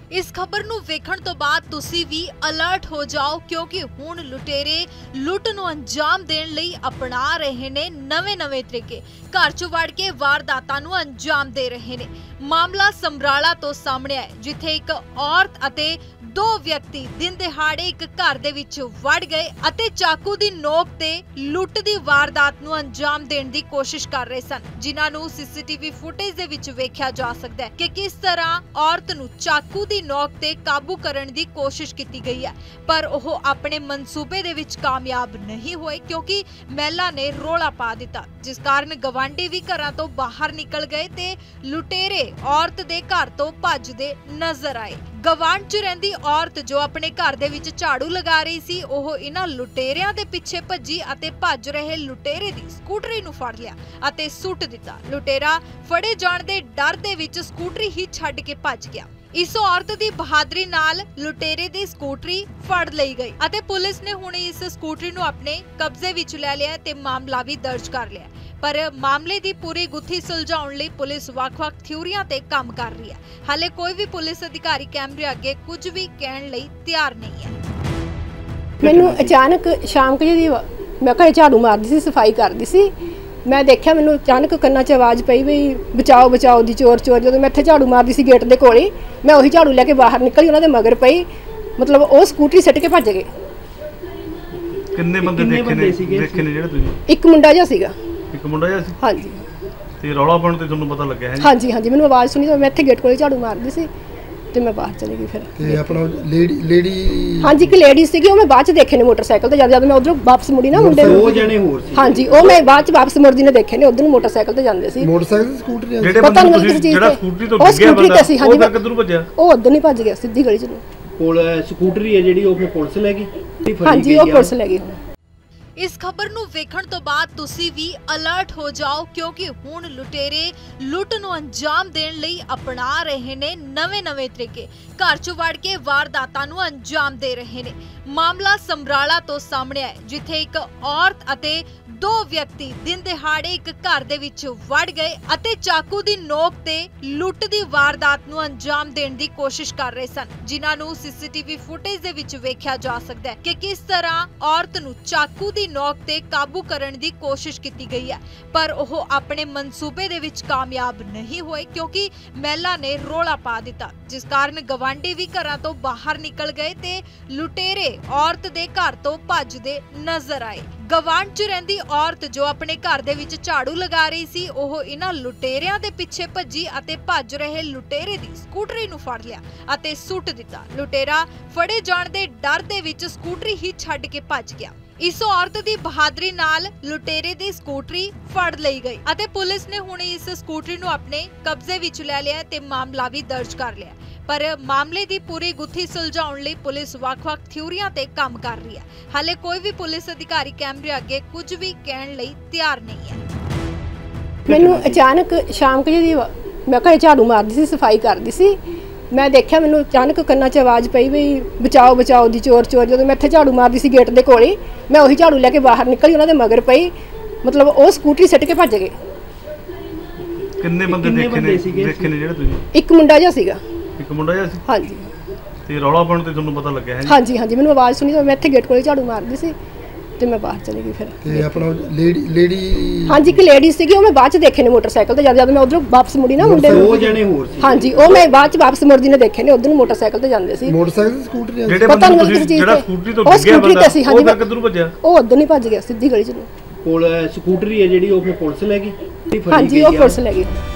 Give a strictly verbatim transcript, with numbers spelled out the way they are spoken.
इस खबर नूं वेखण तो बाद तुसी भी अलर्ट हो जाओ क्योंकि हुण लुटेरे लुट नूं अंजाम देण लई अपना रहे ने नवे नवे तरीके। घर चों वड़ के वारदातां नूं अंजाम दे रहे ने। मामला समराला तो सामने आया जिथे एक औरत अते दो व्यक्ति दिन दिहाड़े एक घर दे विच वड़ गए अते चाकू दी नोक ते लुट दी वारदात नूं अंजाम देण दी कोशिश कर रहे सन, जिन्हां नूं सीसीटीवी फुटेज दे विच वेख्या जा सकदा है कि किस तरह औरत नूं चाकू दी नोक ते काबू करन दी कोशिश कीती गई है, पर ओह अपने मनसूबे दे विच कामयाब नहीं होए क्योंकि महिला ने रोला पा दिता, जिस कारण गवांढी भी घरां तो बाहर निकल गए ते लुटेरे औरत दे घर तो भजदे नजर आए। गवांढ च रहिंदी औरत जो अपने घर दे विच झाड़ू लगा रही सी, ओह इन्हां लुटेरियां दे पिछे भज्जी अते भज रहे लुटेरे दी स्कूटरी नूं फड़ लिया अते सुੱਟ दिता। लुटेरा फड़े जाण दे डर दे विच स्कूटरी ही छड्ड के भज गया। इस औरत दी बहादुरी नाल लुटेरे दी स्कूटरी फड़ लई गई अते पुलिस ने हुणे इस स्कूटरी नूं अपने कब्जे विच ले लिया ते मामला भी दर्ज कर लिया। पर मामले दी पूरी गुत्थी सुलझाउण लई पुलिस वख-वख थ्योरियां ते काम कर रही है। हाले कोई भी पुलिस अधिकारी कैमरे अगे कुछ भी कहण लई तैयार नहीं है। मैनूं अचानक शाम के जी मैं घरे झाड़ू मारदी सी, सफाई करदी सी, मैं देखिया मैनूं अचानक कन्नां 'च आवाज़ पई भी बचाओ बचाओ दी चोर चोर। जदों मैं इत्थे झाड़ू मारदी सी गेट दे कोल ही, मैं उही झाड़ू लैके बाहर निकली, उन्हां दे मगर पई, मतलब ਉਹ ਸਕੂਟਰੀ ਸਿੱਟ ਕੇ ਭੱਜ ਗਏ। ਕਿੰਨੇ ਬੰਦੇ ਦੇਖੇ ਨੇ ਦੇਖੇ ਨੇ ਜਿਹੜੇ ਤੁਸੀਂ? ਇੱਕ ਮੁੰਡਾ ਜਿਹਾ ਸੀਗਾ। ਇੱਕ ਮੁੰਡਾ ਜਿਹਾ ਸੀ? ਹਾਂਜੀ। ਤੇ ਰੌਲਾ ਪਾਉਣ ਤੇ ਤੁਹਾਨੂੰ ਪਤਾ ਲੱਗਿਆ ਹੈ ਜੀ? ਹਾਂਜੀ ਹਾਂਜੀ, ਮੈਨੂੰ ਆਵਾਜ਼ ਸੁਣੀ ਤਾਂ ਮੈਂ ਇੱਥੇ ਗੇਟ ਕੋਲੇ ਝਾੜੂ ਮਾਰਦੀ ਸੀ ਤੇ ਮੈਂ ਬਾਹਰ ਚਲੀ ਗਈ। ਫਿਰ ਤੇ ਆਪਣਾ ਲੇਡੀ ਲੇਡੀ ਹਾਂਜੀ ਇੱਕ ਲੇਡੀ ਸੀਗੀ, ਉਹ ਮੈਂ ਬਾਅਦ ਚ ਦੇਖੇ ਨੇ ਮੋਟਰਸਾਈਕਲ ਤੇ। ਜਦ ਜਦ ਮੈਂ ਉਧਰੋਂ ਵਾਪਸ ਮੁੜੀ ਨਾ ਮੁੰਡੇ ਦੋ ਜਣੇ ਹੋਰ ਸੀ। ਹਾਂਜੀ ਉਹ ਮੈਂ ਬਾਅਦ ਚ ਵਾਪਸ ਮੁੜਦੀ ਨੇ ਦੇਖੇ ਨੇ, ਉਧਰ ਨੂੰ ਮੋਟਰਸਾਈਕਲ ਤੇ ਜਾਂਦੇ ਸੀ। ਮੋਟਰਸਾਈਕਲ ਸਕੂਟਰੀ ਜਿਹੜੇ ਬੰਦੇ ਤੁਸੀਂ ਜਿਹੜਾ ਸਕੂਟਰੀ ਤੋਂ ਡਿੱਗਿਆ ਬੰਦਾ ਉਹ ਤਾਂ ਕਿੱਧਰ ਭੱਜਿਆ? ਉਹ ਉਧਰ ਨਹੀਂ ਭੱਜ ਗਿਆ, ਸਿੱਧੀ ਗਲੀ ਚ ਨੂੰ। ਕੋਲ ਸਕੂਟਰੀ ਹੈ ਜਿਹੜੀ ਉਹ ਫਿਰ ਪੁਲਿਸ ਲੈ ਗਈ? ਹਾਂਜੀ ਉਹ ਪੁਲਿਸ ਲੈ ਗਈ। इस खबर नूं वेखण तो बाद तुसी भी अलर्ट हो जाओ क्योंकि हुण लुटेरे लुट नूं अंजाम देण लई अपना रहे ने नवे नवे तरीके। घर चों वड़ के वारदातां नूं अंजाम दे रहे ने। मामला समराला तो सामने आया जिथे एक औरत अते दो व्यक्ति दिन दिहाड़े एक घर दे विच वड़ गए अते चाकू दी नोक ते लुट दी वारदात नूं अंजाम देण दी कोशिश कर रहे सन, जिन्हां नूं सीसीटीवी फुटेज दे विच वेख्या जा सकदा है कि किस तरह औरत नूं चाकू दी नोक ते काबू करन दी कोशिश कीती गई है, पर ओह अपने मनसूबे दे विच कामयाब नहीं होए क्योंकि महिला ने रोला पा दिता, जिस कारण गवांढी भी घरां तो बाहर निकल गए ते लुटेरे औरत दे घर तो भजदे नजर आए। गवांढ च रहिंदी औरत जो अपने घर दे विच झाड़ू लगा रही सी, ओह इन्हां लुटेरियां दे पिछे भज्जी अते भज रहे लुटेरे दी स्कूटरी नूं फड़ लिया अते सुੱਟ दिता। लुटेरा फड़े जाण दे डर दे विच स्कूटरी ही छड्ड के भज गया। इस औरत दी बहादुरी नाल लुटेरे दी स्कूटरी फड़ लई गई अते पुलिस ने हुणे इस स्कूटरी नूं अपने कब्जे विच ले लिया ते मामला भी दर्ज कर लिया। पर मामले दी पूरी गुत्थी सुलझाउण लई पुलिस वख-वख थ्योरियां ते काम कर रही है। हाले कोई भी पुलिस अधिकारी कैमरे अगे कुछ भी कहण लई तैयार नहीं है। मैनूं अचानक शाम के जी मैं घरे झाड़ू मारदी सी, सफाई करदी सी, मैं देखिया मैनूं अचानक कन्नां 'च आवाज़ पई भी बचाओ बचाओ दी चोर चोर। जदों मैं इत्थे झाड़ू मारदी सी गेट दे कोल ही, मैं उही झाड़ू लैके बाहर निकली, उन्हां दे मगर पई, मतलब ਉਹ ਸਕੂਟਰੀ ਸਿੱਟ ਕੇ ਭੱਜ ਗਏ। ਕਿੰਨੇ ਬੰਦੇ ਦੇਖੇ ਨੇ ਦੇਖੇ ਨੇ ਜਿਹੜੇ ਤੁਸੀਂ? ਇੱਕ ਮੁੰਡਾ ਜਿਹਾ ਸੀਗਾ। ਇੱਕ ਮੁੰਡਾ ਜਿਹਾ ਸੀ? ਹਾਂਜੀ। ਤੇ ਰੌਲਾ ਪਾਉਣ ਤੇ ਤੁਹਾਨੂੰ ਪਤਾ ਲੱਗਿਆ ਹੈ ਜੀ? ਹਾਂਜੀ ਹਾਂਜੀ, ਮੈਨੂੰ ਆਵਾਜ਼ ਸੁਣੀ ਤਾਂ ਮੈਂ ਇੱਥੇ ਗੇਟ ਕੋਲੇ ਝਾੜੂ ਮਾਰਦੀ ਸੀ ਤੇ ਮੈਂ ਬਾਹਰ ਚਲੀ ਗਈ। ਫਿਰ ਤੇ ਆਪਣਾ ਲੇਡੀ ਲੇਡੀ ਹਾਂਜੀ ਇੱਕ ਲੇਡੀ ਸੀਗੀ, ਉਹ ਮੈਂ ਬਾਅਦ ਚ ਦੇਖੇ ਨੇ ਮੋਟਰਸਾਈਕਲ ਤੇ। ਜਦ ਜਦ ਮੈਂ ਉਧਰੋਂ ਵਾਪਸ ਮੁੜੀ ਨਾ ਮੁੰਡੇ ਦੋ ਜਣੇ ਹੋਰ ਸੀ। ਹਾਂਜੀ ਉਹ ਮੈਂ ਬਾਅਦ ਚ ਵਾਪਸ ਮੁੜਦੀ ਨੇ ਦੇਖੇ ਨੇ, ਉਧਰ ਨੂੰ ਮੋਟਰਸਾਈਕਲ ਤੇ ਜਾਂਦੇ ਸੀ। ਮੋਟਰਸਾਈਕਲ ਸਕੂਟਰੀ ਜਿਹੜੇ ਬੰਦੇ ਤੁਸੀਂ ਜਿਹੜਾ ਸਕੂਟਰੀ ਤੋਂ ਡਿੱਗਿਆ ਬੰਦਾ ਉਹ ਤਾਂ ਕਿੱਧਰ ਭੱਜਿਆ? ਉਹ ਉਧਰ ਨਹੀਂ ਭੱਜ ਗਿਆ, ਸਿੱਧੀ ਗਲੀ ਚ ਨੂੰ। ਕੋਲ ਸਕੂਟਰੀ ਹੈ ਜਿਹੜੀ ਉਹ ਫਿਰ ਪੁਲਿਸ ਲੈ ਗਈ? ਹਾਂਜੀ ਉਹ ਪੁਲਿਸ ਲੈ ਗਈ।